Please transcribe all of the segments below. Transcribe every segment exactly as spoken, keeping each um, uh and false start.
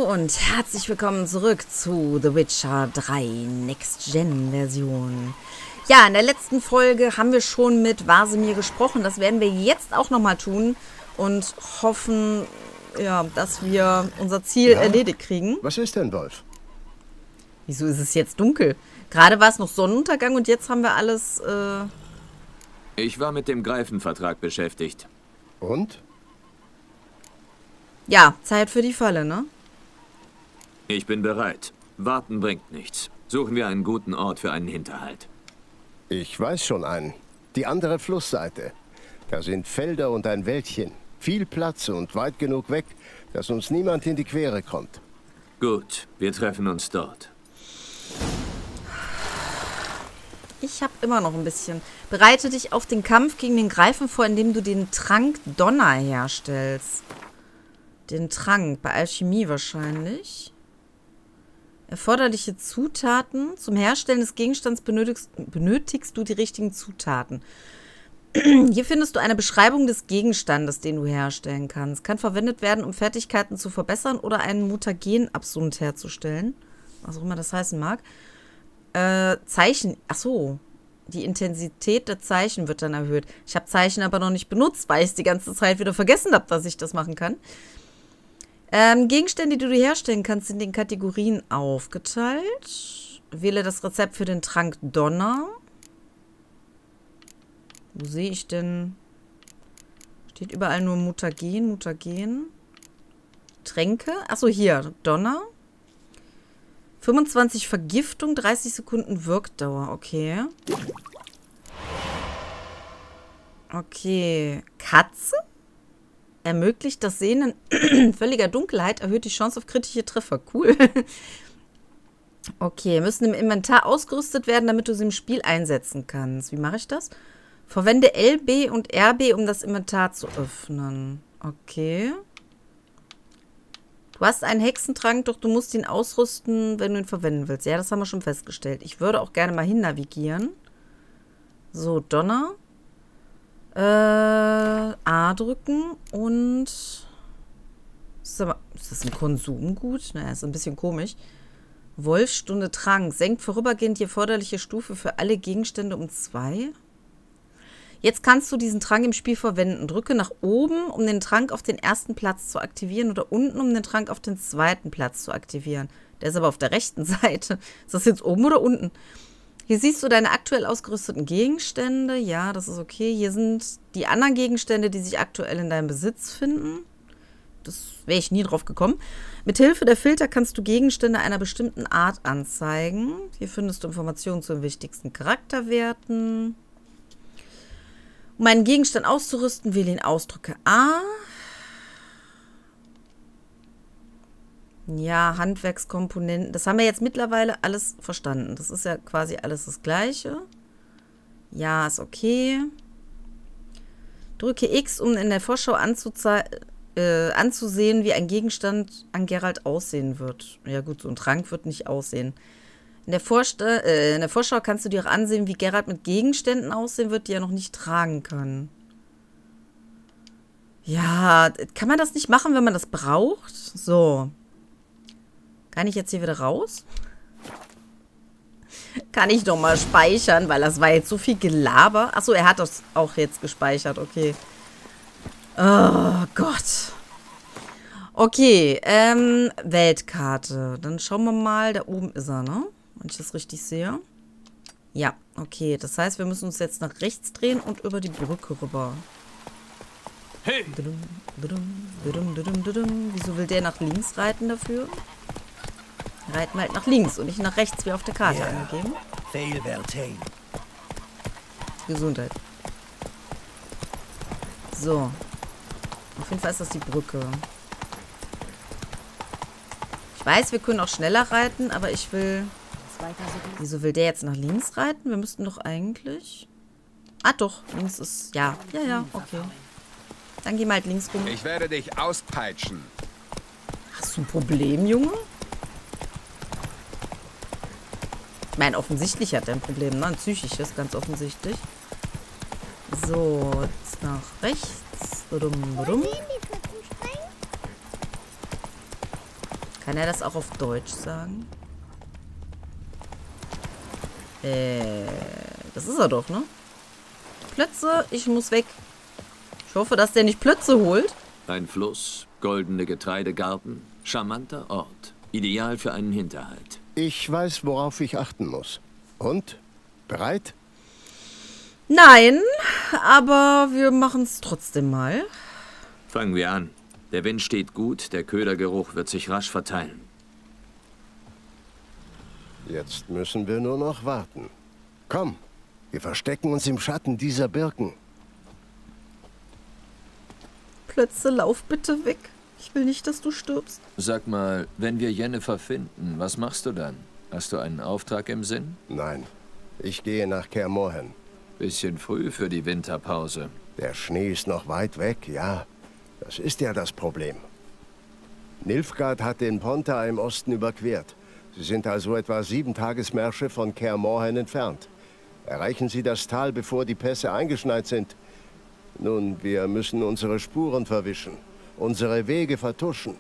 und herzlich willkommen zurück zu The Witcher drei Next-Gen-Version. Ja, in der letzten Folge haben wir schon mit Wasemir gesprochen. Das werden wir jetzt auch nochmal tun und hoffen, ja, dass wir unser Ziel ja? erledigt kriegen. Was ist denn, Wolf? Wieso ist es jetzt dunkel? Gerade war es noch Sonnenuntergang und jetzt haben wir alles... Äh ich war mit dem Greifenvertrag beschäftigt. Und? Ja, Zeit für die Falle, ne? Ich bin bereit. Warten bringt nichts. Suchen wir einen guten Ort für einen Hinterhalt. Ich weiß schon einen. Die andere Flussseite. Da sind Felder und ein Wäldchen. Viel Platz und weit genug weg, dass uns niemand in die Quere kommt. Gut, wir treffen uns dort. Ich habe immer noch ein bisschen. Bereite dich auf den Kampf gegen den Greifen vor, indem du den Trank Donner herstellst. Den Trank, bei Alchemie wahrscheinlich. Erforderliche Zutaten. Zum Herstellen des Gegenstands benötigst, benötigst du die richtigen Zutaten. Hier findest du eine Beschreibung des Gegenstandes, den du herstellen kannst. Kann verwendet werden, um Fertigkeiten zu verbessern oder einen Mutagenabsund herzustellen. Was auch immer das heißen mag. Äh, Zeichen. Achso. Die Intensität der Zeichen wird dann erhöht. Ich habe Zeichen aber noch nicht benutzt, weil ich es die ganze Zeit wieder vergessen habe, dass ich das machen kann. Ähm, Gegenstände, die du herstellen kannst, sind in Kategorien aufgeteilt. Wähle das Rezept für den Trank Donner. Wo sehe ich denn? Steht überall nur Mutagen, Mutagen. Tränke. Achso, hier. Donner. fünfundzwanzig Vergiftung, dreißig Sekunden Wirkdauer. Okay. Okay. Katze? Ermöglicht das Sehen in völliger Dunkelheit, erhöht die Chance auf kritische Treffer. Cool. Okay, müssen im Inventar ausgerüstet werden, damit du sie im Spiel einsetzen kannst. Wie mache ich das? Verwende L B und R B, um das Inventar zu öffnen. Okay. Du hast einen Hexentrank, doch du musst ihn ausrüsten, wenn du ihn verwenden willst. Ja, das haben wir schon festgestellt. Ich würde auch gerne mal hin navigieren. So, Donner. Äh, A drücken und... Ist das ein Konsumgut? Naja, ist ein bisschen komisch. Wolfsstunde Trank. Senkt vorübergehend die erforderliche Stufe für alle Gegenstände um zwei. Jetzt kannst du diesen Trank im Spiel verwenden. Drücke nach oben, um den Trank auf den ersten Platz zu aktivieren oder unten, um den Trank auf den zweiten Platz zu aktivieren. Der ist aber auf der rechten Seite. Ist das jetzt oben oder unten? Hier siehst du deine aktuell ausgerüsteten Gegenstände. Ja, das ist okay. Hier sind die anderen Gegenstände, die sich aktuell in deinem Besitz finden. Das wäre ich nie drauf gekommen. Mithilfe der Filter kannst du Gegenstände einer bestimmten Art anzeigen. Hier findest du Informationen zu den wichtigsten Charakterwerten. Um einen Gegenstand auszurüsten, wähle ihn aus, drücke A. Ja, Handwerkskomponenten. Das haben wir jetzt mittlerweile alles verstanden. Das ist ja quasi alles das Gleiche. Ja, ist okay. Drücke X, um in der Vorschau äh, anzusehen, wie ein Gegenstand an Geralt aussehen wird. Ja gut, so ein Trank wird nicht aussehen. In der, äh, in der Vorschau kannst du dir auch ansehen, wie Geralt mit Gegenständen aussehen wird, die er noch nicht tragen kann. Ja, kann man das nicht machen, wenn man das braucht? So. Kann ich jetzt hier wieder raus? Kann ich doch mal speichern, weil das war jetzt so viel Gelaber. Achso, er hat das auch jetzt gespeichert, okay. Oh Gott. Okay, ähm, Weltkarte. Dann schauen wir mal, da oben ist er, ne? Wenn ich das richtig sehe. Ja, okay. Das heißt, wir müssen uns jetzt nach rechts drehen und über die Brücke rüber. Hey! Wieso will der nach links reiten dafür? Reiten wir halt nach links und nicht nach rechts, wie auf der Karte yeah. angegeben. Gesundheit. So. Auf jeden Fall ist das die Brücke. Ich weiß, wir können auch schneller reiten, aber ich will... Wieso will der jetzt nach links reiten? Wir müssten doch eigentlich... Ah, doch. Links ist... Ja. Ja, ja. Okay. Dann gehen wir halt links rum. Ich werde dich auspeitschen. Hast du ein Problem, Junge? Ich meine, offensichtlich hat er ein Problem, ne? Ein psychisches, ganz offensichtlich. So, jetzt nach rechts. Badum, badum. Kann er das auch auf Deutsch sagen? Äh, das ist er doch, ne? Plötze, ich muss weg. Ich hoffe, dass der nicht Plötze holt. Ein Fluss, goldene Getreidegarten, charmanter Ort. Ideal für einen Hinterhalt. Ich weiß, worauf ich achten muss. Und? Bereit? Nein, aber wir machen es trotzdem mal. Fangen wir an. Der Wind steht gut, der Ködergeruch wird sich rasch verteilen. Jetzt müssen wir nur noch warten. Komm, wir verstecken uns im Schatten dieser Birken. Plötze, lauf bitte weg. Ich will nicht, dass du stirbst. Sag mal, wenn wir Jennifer finden, was machst du dann? Hast du einen Auftrag im Sinn? Nein, ich gehe nach Kaer Morhen. Bisschen früh für die Winterpause. Der Schnee ist noch weit weg, ja. Das ist ja das Problem. Nilfgaard hat den Pontar im Osten überquert. Sie sind also etwa sieben Tagesmärsche von Kaer Morhen entfernt. Erreichen Sie das Tal, bevor die Pässe eingeschneit sind. Nun, wir müssen unsere Spuren verwischen, unsere Wege vertuschen.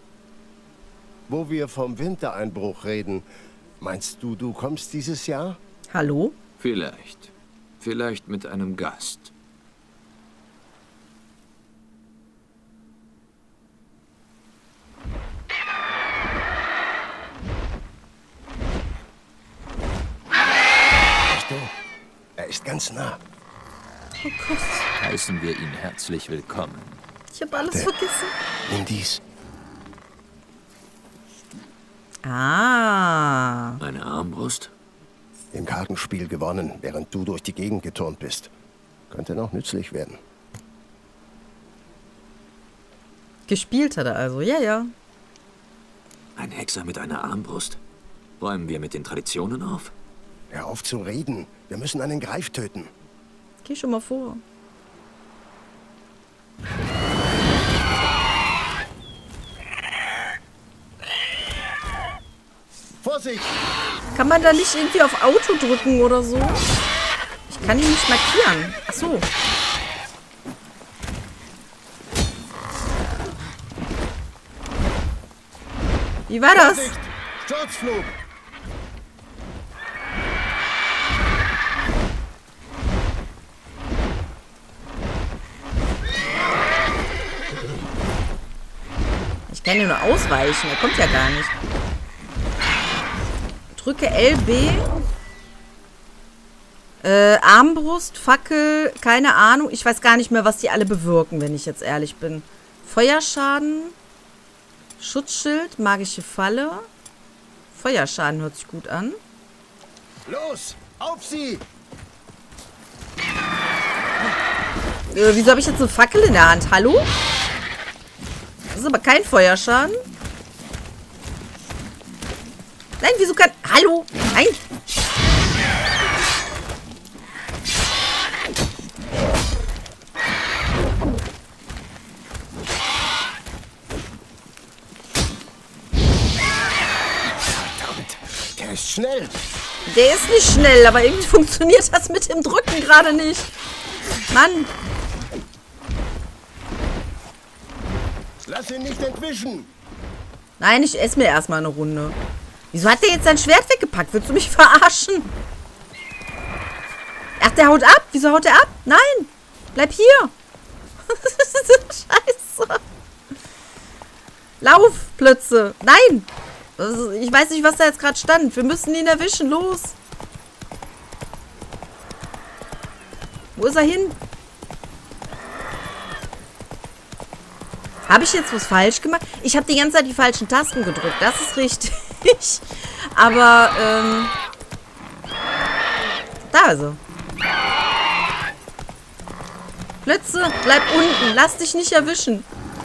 Wo wir vom Wintereinbruch reden, meinst du, du kommst dieses Jahr? Hallo? Vielleicht. Vielleicht mit einem Gast. Er ist ganz nah. Oh Gott. Heißen wir ihn herzlich willkommen. Ich habe alles Der- vergessen. Nimm dies. Ah. Eine Armbrust? Im Kartenspiel gewonnen, während du durch die Gegend geturnt bist. Könnte noch nützlich werden. Gespielt hat er also. Ja, ja. Ein Hexer mit einer Armbrust? Räumen wir mit den Traditionen auf? Hör auf zu reden. Wir müssen einen Greif töten. Geh schon mal vor. Vorsicht! Kann man da nicht irgendwie auf Auto drücken oder so? Ich kann ihn nicht markieren. Ach so. Wie war das? Vorsicht! Sturzflug! Ich kann ja nur ausweichen. Er kommt ja gar nicht. Drücke L B. Äh, Armbrust, Fackel, keine Ahnung. Ich weiß gar nicht mehr, was die alle bewirken, wenn ich jetzt ehrlich bin. Feuerschaden. Schutzschild, magische Falle. Feuerschaden hört sich gut an. Los! Auf sie! Äh, wieso habe ich jetzt eine Fackel in der Hand? Hallo? Das ist aber kein Feuerschaden. Nein, wieso kann... Hallo? Nein. Verdammt! Der ist schnell! Der ist nicht schnell, aber irgendwie funktioniert das mit dem Drücken gerade nicht. Mann. Lass ihn nicht entwischen! Nein, ich esse mir erstmal eine Runde. Wieso hat der jetzt sein Schwert weggepackt? Willst du mich verarschen? Ach, der haut ab? Wieso haut er ab? Nein. Bleib hier. Scheiße. Lauf, Plötze. Nein. Ich weiß nicht, was da jetzt gerade stand. Wir müssen ihn erwischen. Los. Wo ist er hin? Habe ich jetzt was falsch gemacht? Ich habe die ganze Zeit die falschen Tasten gedrückt. Das ist richtig. Aber, ähm... da ist er. Plötze, bleib unten. Lass dich nicht erwischen.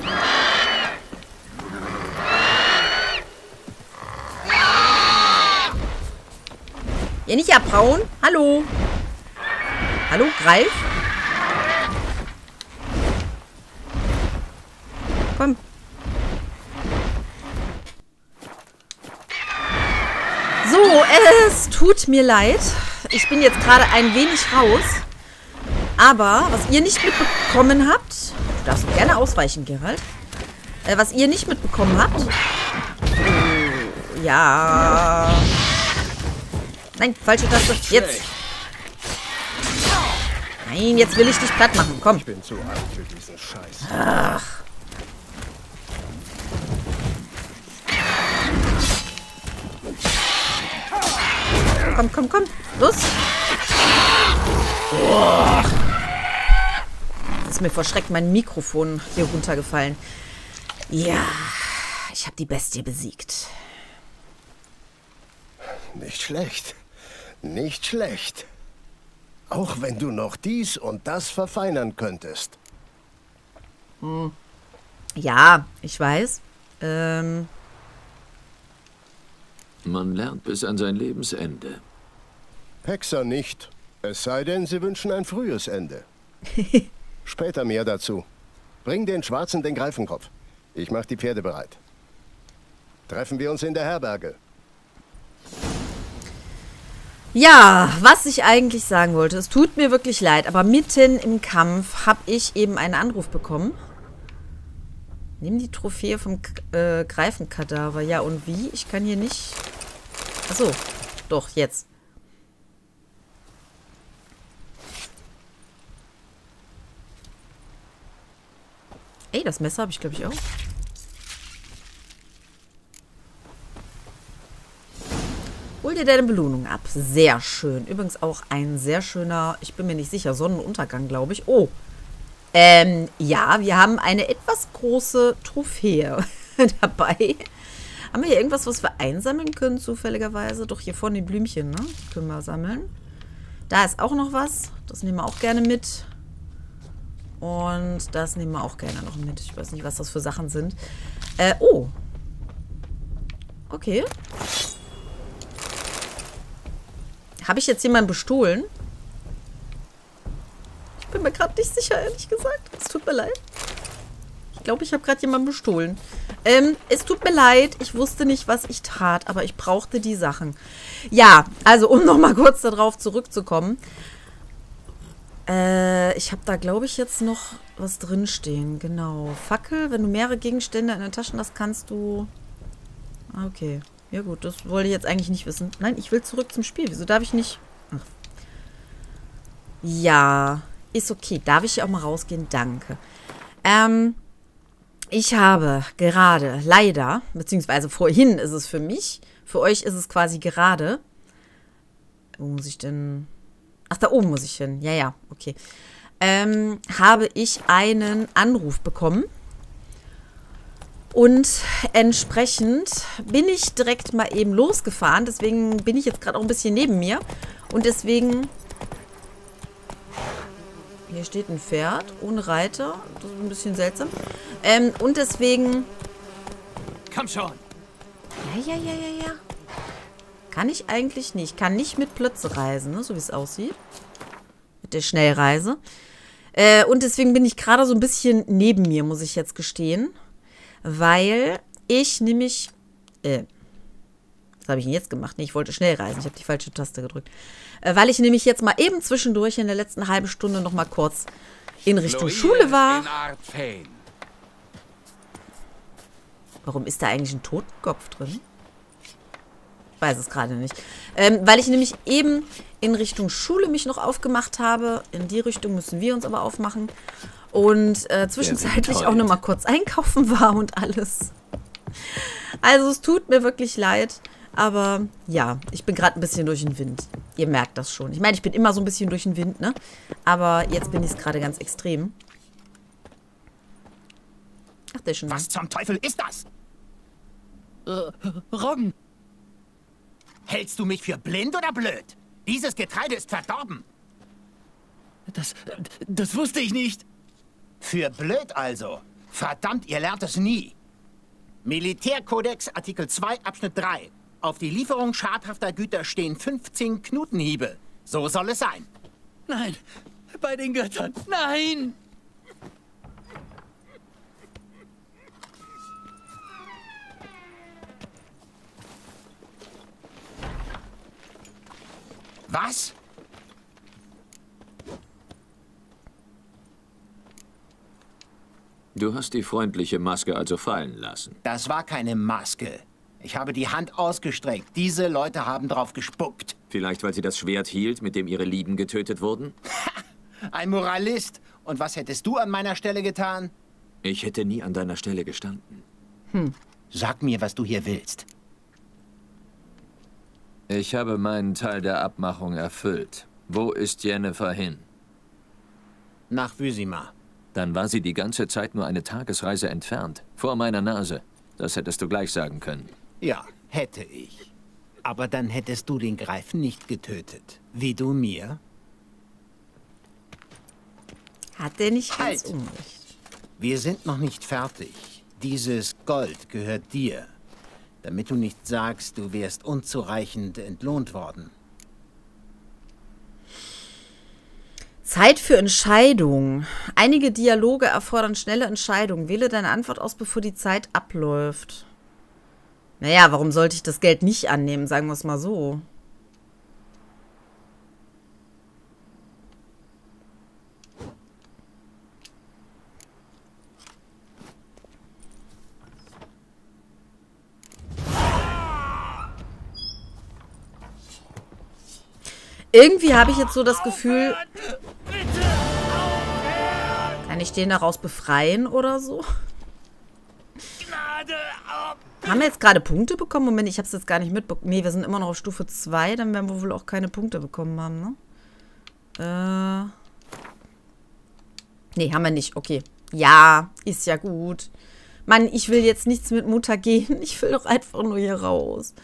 Ja, nicht abhauen. Hallo. Hallo, greif. Komm. So, es tut mir leid. Ich bin jetzt gerade ein wenig raus. Aber, was ihr nicht mitbekommen habt... Du darfst gerne ausweichen, Geralt. Äh, was ihr nicht mitbekommen habt... Ja. Nein, falsche Taste. Jetzt. Nein, jetzt will ich dich platt machen. Komm. Ich bin zu alt für diesen Scheiß. Ach. Komm, komm, komm. Los. Oh. Ist mir vor Schreck mein Mikrofon hier runtergefallen. Ja, ich habe die Bestie besiegt. Nicht schlecht. Nicht schlecht. Auch wenn du noch dies und das verfeinern könntest. Hm. Ja, ich weiß. Ähm... Man lernt bis an sein Lebensende. Hexer nicht. Es sei denn, sie wünschen ein frühes Ende. Später mehr dazu. Bring den Schwarzen den Greifenkopf. Ich mach die Pferde bereit. Treffen wir uns in der Herberge. Ja, was ich eigentlich sagen wollte, es tut mir wirklich leid, aber mitten im Kampf habe ich eben einen Anruf bekommen. Nimm die Trophäe vom äh, Greifenkadaver. Ja, und wie? Ich kann hier nicht... Achso, doch, jetzt. Ey, das Messer habe ich, glaube ich, auch. Hol dir deine Belohnung ab. Sehr schön. Übrigens auch ein sehr schöner, ich bin mir nicht sicher, Sonnenuntergang, glaube ich. Oh, ähm, ja, wir haben eine etwas große Trophäe dabei. Haben wir hier irgendwas, was wir einsammeln können, zufälligerweise? Doch, hier vorne die Blümchen, ne? Die können wir sammeln. Da ist auch noch was. Das nehmen wir auch gerne mit. Und das nehmen wir auch gerne noch mit. Ich weiß nicht, was das für Sachen sind. Äh, oh. Okay. Habe ich jetzt jemanden bestohlen? Ich bin mir gerade nicht sicher, ehrlich gesagt. Es tut mir leid. Ich glaube, ich habe gerade jemanden bestohlen. Ähm, es tut mir leid. Ich wusste nicht, was ich tat, aber ich brauchte die Sachen. Ja, also um nochmal kurz darauf zurückzukommen. Äh, ich habe da, glaube ich, jetzt noch was drinstehen. Genau. Fackel, wenn du mehrere Gegenstände in den Taschen hast, kannst du... Ah, okay. Ja gut, das wollte ich jetzt eigentlich nicht wissen. Nein, ich will zurück zum Spiel. Wieso darf ich nicht... Ach. Ja, ist okay. Darf ich auch mal rausgehen? Danke. Ähm, ich habe gerade, leider, beziehungsweise vorhin ist es für mich, für euch ist es quasi gerade... Wo muss ich denn... Ach, da oben muss ich hin. Ja, ja, okay. Ähm, habe ich einen Anruf bekommen. Und entsprechend bin ich direkt mal eben losgefahren. Deswegen bin ich jetzt gerade auch ein bisschen neben mir. Und deswegen... Hier steht ein Pferd ohne Reiter. Das ist ein bisschen seltsam. Ähm, und deswegen... Komm schon! Ja, ja, ja, ja, ja. Kann ich eigentlich nicht. Ich kann nicht mit Plötze reisen, ne? So wie es aussieht. Mit der Schnellreise. Äh, und deswegen bin ich gerade so ein bisschen neben mir, muss ich jetzt gestehen. Weil ich nämlich... Äh, was habe ich denn jetzt gemacht? Nee, ich wollte schnell reisen. Ich habe die falsche Taste gedrückt. Äh, weil ich nämlich jetzt mal eben zwischendurch in der letzten halben Stunde noch mal kurz in Richtung Schule war. Warum ist da eigentlich ein Totenkopf drin? Ich weiß es gerade nicht. Ähm, weil ich nämlich eben in Richtung Schule mich noch aufgemacht habe. In die Richtung müssen wir uns aber aufmachen. Und äh, zwischenzeitlich auch noch mal kurz einkaufen war und alles. Also es tut mir wirklich leid. Aber ja, ich bin gerade ein bisschen durch den Wind. Ihr merkt das schon. Ich meine, ich bin immer so ein bisschen durch den Wind, ne? Aber jetzt bin ich es gerade ganz extrem. Ach, der ist schon da. Was zum Teufel ist das? Äh, Roggen. Hältst du mich für blind oder blöd? Dieses Getreide ist verdorben. Das, das wusste ich nicht. Für blöd also. Verdammt, ihr lernt es nie. Militärkodex Artikel zwei Abschnitt drei. Auf die Lieferung schadhafter Güter stehen fünfzehn Knutenhiebe. So soll es sein. Nein, bei den Göttern. Nein! Was? Du hast die freundliche Maske also fallen lassen. Das war keine Maske. Ich habe die Hand ausgestreckt. Diese Leute haben drauf gespuckt. Vielleicht, weil sie das Schwert hielt, mit dem ihre Lieben getötet wurden? Ein Moralist. Und was hättest du an meiner Stelle getan? Ich hätte nie an deiner Stelle gestanden. Hm. Sag mir, was du hier willst. Ich habe meinen Teil der Abmachung erfüllt. Wo ist Jennifer hin? Nach Vizima. Dann war sie die ganze Zeit nur eine Tagesreise entfernt. Vor meiner Nase. Das hättest du gleich sagen können. Ja, hätte ich. Aber dann hättest du den Greifen nicht getötet. Wie du mir. Hat der nicht ganz Halt. unrecht. Wir sind noch nicht fertig. Dieses Gold gehört dir. Damit du nicht sagst, du wärst unzureichend entlohnt worden. Zeit für Entscheidung. Einige Dialoge erfordern schnelle Entscheidungen. Wähle deine Antwort aus, bevor die Zeit abläuft. Naja, warum sollte ich das Geld nicht annehmen? Sagen wir es mal so. Irgendwie habe ich jetzt so das Gefühl, kann ich den daraus befreien oder so? Haben wir jetzt gerade Punkte bekommen? Moment, ich habe es jetzt gar nicht mitbekommen. Nee, wir sind immer noch auf Stufe zwei, dann werden wir wohl auch keine Punkte bekommen haben, ne? Äh. Nee, haben wir nicht. Okay. Ja, ist ja gut. Mann, ich will jetzt nichts mit Mutter gehen. Ich will doch einfach nur hier raus.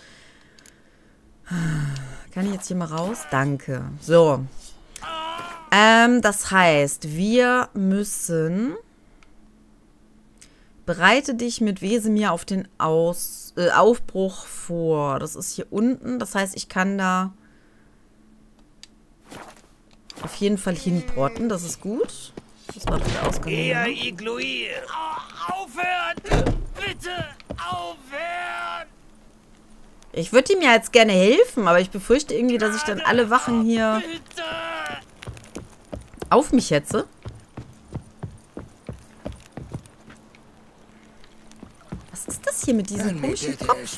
Kann ich jetzt hier mal raus? Danke. So. Ähm, das heißt, wir müssen... Bereite dich mit Wesemir auf den Aus, äh, Aufbruch vor. Das ist hier unten. Das heißt, ich kann da auf jeden Fall hinporten. Das ist gut. Das war doch der Ausgang. Eher Igluir. Aufhören! Bitte aufhören! Ich würde ihm ja jetzt gerne helfen, aber ich befürchte irgendwie, dass ich dann alle Wachen hier auf mich hetze. Was ist das hier mit diesem komischen Kopf?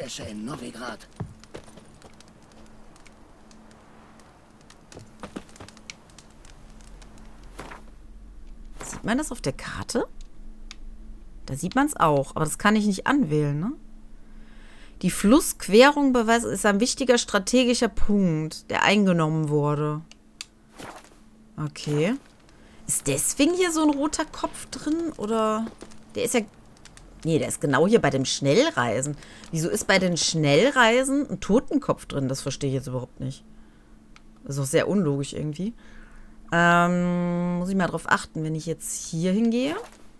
Sieht man das auf der Karte? Da sieht man es auch, aber das kann ich nicht anwählen, ne? Die Flussquerung beweist, ist ein wichtiger strategischer Punkt, der eingenommen wurde. Okay. Ist deswegen hier so ein roter Kopf drin? Oder? Der ist ja... Nee, der ist genau hier bei dem Schnellreisen. Wieso ist bei den Schnellreisen ein Totenkopf drin? Das verstehe ich jetzt überhaupt nicht. Das ist auch sehr unlogisch irgendwie. Ähm, muss ich mal drauf achten, wenn ich jetzt hier hingehe.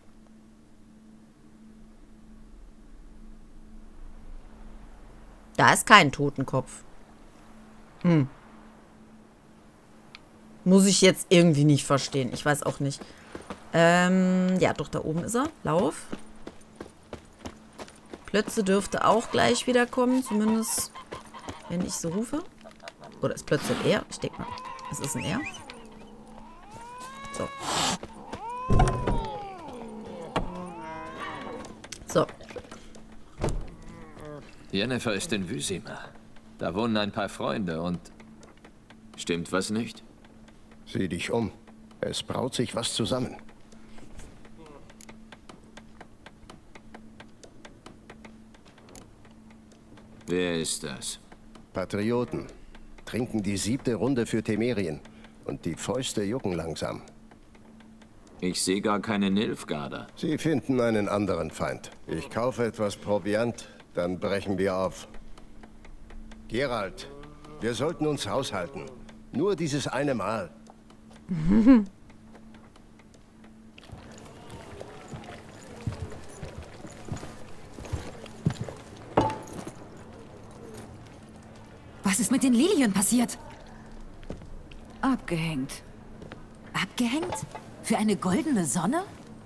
Da ist kein Totenkopf. Hm. Muss ich jetzt irgendwie nicht verstehen. Ich weiß auch nicht. Ähm, ja, doch, da oben ist er. Lauf. Plötze dürfte auch gleich wieder kommen. Zumindest, wenn ich so rufe. Oder ist Plötze ein Er? Ich denke mal, es ist ein Er. So. So. Jennifer ist in Vizima. Da wohnen ein paar Freunde und... Stimmt was nicht? Sieh dich um. Es braut sich was zusammen. Wer ist das? Patrioten. Trinken die siebte Runde für Temerien. Und die Fäuste jucken langsam. Ich sehe gar keine Nilfgaarder. Sie finden einen anderen Feind. Ich kaufe etwas Proviant, dann brechen wir auf. Geralt, wir sollten uns haushalten. Nur dieses eine Mal. Was ist mit den Lilien passiert? Abgehängt. Abgehängt? Für eine goldene Sonne?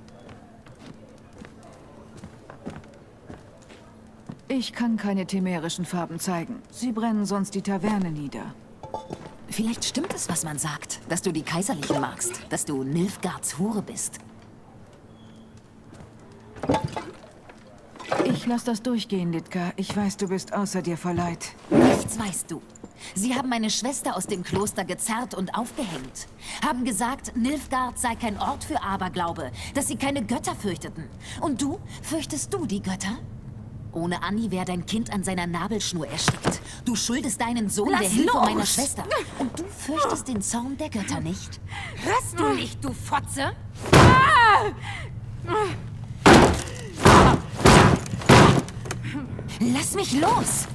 Ich kann keine temerischen Farben zeigen. Sie brennen sonst die Taverne nieder. Vielleicht stimmt es, was man sagt, dass du die Kaiserlichen magst, dass du Nilfgaards Hure bist. Ich Ich lass das durchgehen, Litka. Ich weiß, du bist außer dir vor Leid. Nichts weißt du. Sie haben meine Schwester aus dem Kloster gezerrt und aufgehängt. Haben gesagt, Nilfgaard sei kein Ort für Aberglaube, dass sie keine Götter fürchteten. Und du? Fürchtest du die Götter? Ohne Anni wäre dein Kind an seiner Nabelschnur erstickt. Du schuldest deinen Sohn Lass der Hilfe los! meiner Schwester. Und du fürchtest den Zorn der Götter nicht? Hörst du nicht, du Fotze? Lass mich los!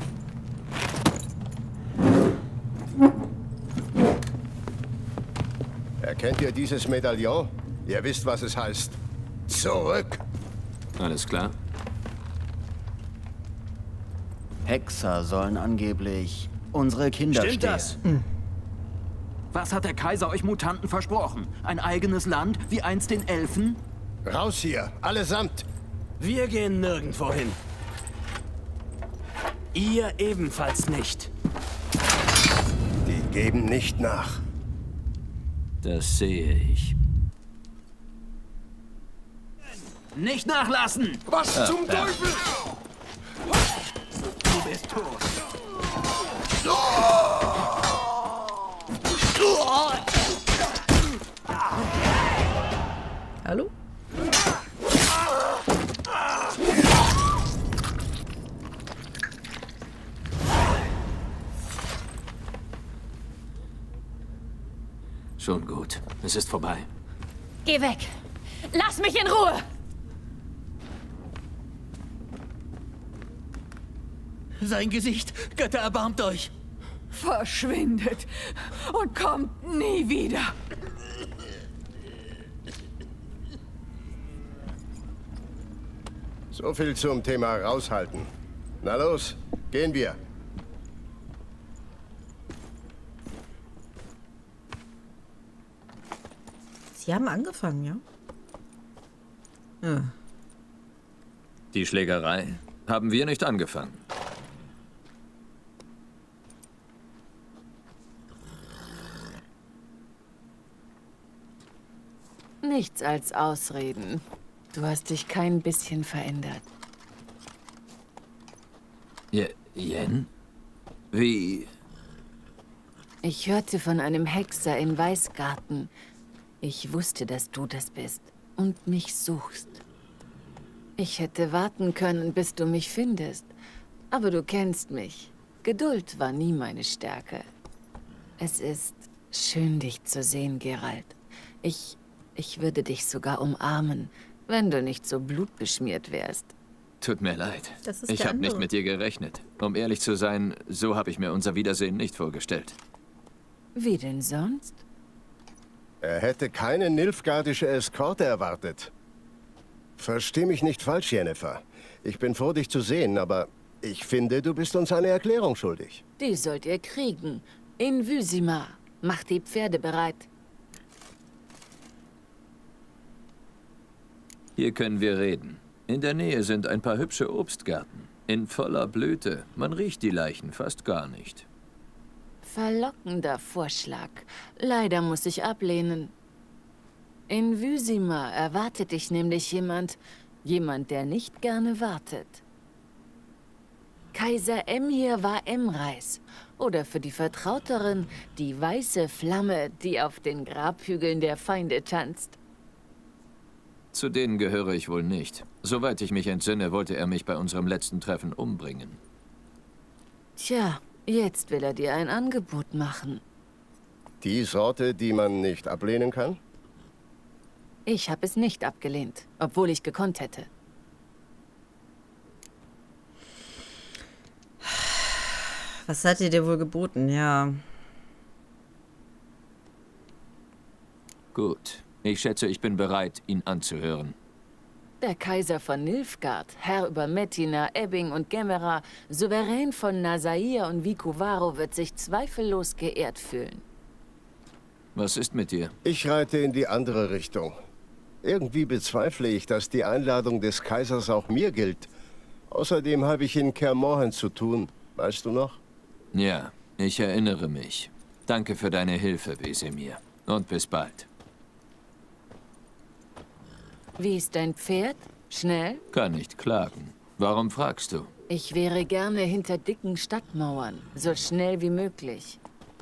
Erkennt ihr dieses Medaillon? Ihr wisst, was es heißt. Zurück! Alles klar? Hexer sollen angeblich unsere Kinder Stimmt stehlen. das? Was hat der Kaiser euch Mutanten versprochen? Ein eigenes Land, wie einst den Elfen? Raus hier, allesamt! Wir gehen nirgendwo hin. Ihr ebenfalls nicht. Die geben nicht nach. Das sehe ich. Nicht nachlassen! Was Ah, zum ja. Teufel? Du bist tot. Hallo? Schon gut. Es ist vorbei. Geh weg. Lass mich in Ruhe. Sein Gesicht. Götter, erbarmt euch. Verschwindet und kommt nie wieder. So viel zum Thema raushalten. Na los, gehen wir. Sie haben angefangen, ja? Ja. Die Schlägerei haben wir nicht angefangen. Nichts als Ausreden. Du hast dich kein bisschen verändert. Je Yen? Wie? Ich hörte von einem Hexer in Weißgarten. Ich wusste, dass du das bist und mich suchst. Ich hätte warten können, bis du mich findest. Aber du kennst mich. Geduld war nie meine Stärke. Es ist schön, dich zu sehen, Geralt. Ich, ich würde dich sogar umarmen, wenn du nicht so blutbeschmiert wärst. Tut mir leid. Das ist Ich der habe nicht andere. mit dir gerechnet. Um ehrlich zu sein, so habe ich mir unser Wiedersehen nicht vorgestellt. Wie denn sonst? Er hätte keine nilfgaardische Eskorte erwartet. Versteh mich nicht falsch, Yennefer. Ich bin froh, dich zu sehen, aber ich finde, du bist uns eine Erklärung schuldig. Die sollt ihr kriegen. In Vysima. Macht die Pferde bereit. Hier können wir reden. In der Nähe sind ein paar hübsche Obstgärten. In voller Blüte. Man riecht die Leichen fast gar nicht. Verlockender Vorschlag. Leider muss ich ablehnen. In Vysima erwartet dich nämlich jemand, jemand, der nicht gerne wartet. Kaiser Emhyr war Emreis. Oder für die Vertrauteren, die weiße Flamme, die auf den Grabhügeln der Feinde tanzt. Zu denen gehöre ich wohl nicht. Soweit ich mich entsinne, wollte er mich bei unserem letzten Treffen umbringen. Tja, jetzt will er dir ein Angebot machen. Die Sorte, die man nicht ablehnen kann? Ich habe es nicht abgelehnt, obwohl ich gekonnt hätte. Was hat ihr dir wohl geboten? Ja. Gut. Ich schätze, ich bin bereit, ihn anzuhören. Der Kaiser von Nilfgaard, Herr über Metina, Ebbing und Gemera, Souverän von Nasair und Vicuvaro, wird sich zweifellos geehrt fühlen. Was ist mit dir? Ich reite in die andere Richtung. Irgendwie bezweifle ich, dass die Einladung des Kaisers auch mir gilt. Außerdem habe ich in Kaer Morhen zu tun. Weißt du noch? Ja, ich erinnere mich. Danke für deine Hilfe, Wesemir. Und bis bald. Wie ist dein Pferd? Schnell? Kann nicht klagen. Warum fragst du? Ich wäre gerne hinter dicken Stadtmauern, so schnell wie möglich.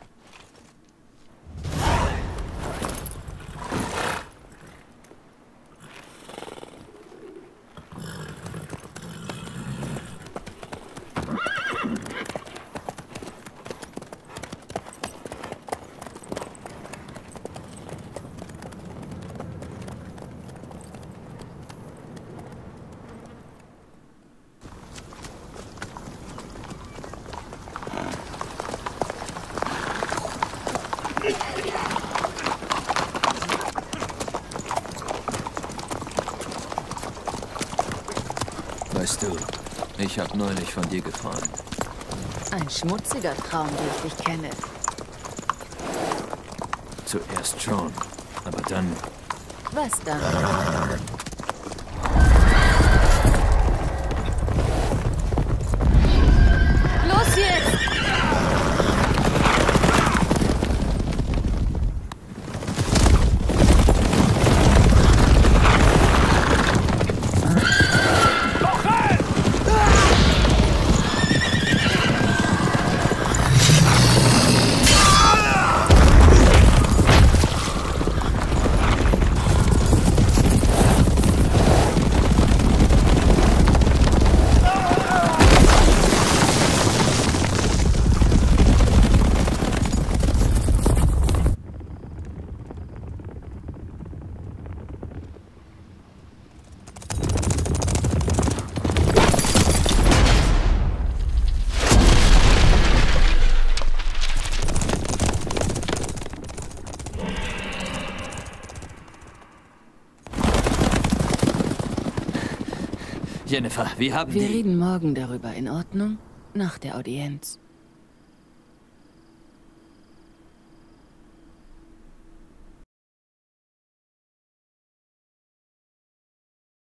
Weißt du, ich habe neulich von dir geträumt. Ein schmutziger Traum, wie ich dich kenne. Zuerst schon, aber dann... Was dann? Los jetzt! Jennifer, wir haben Wir die... reden morgen darüber, in Ordnung? Nach der Audienz.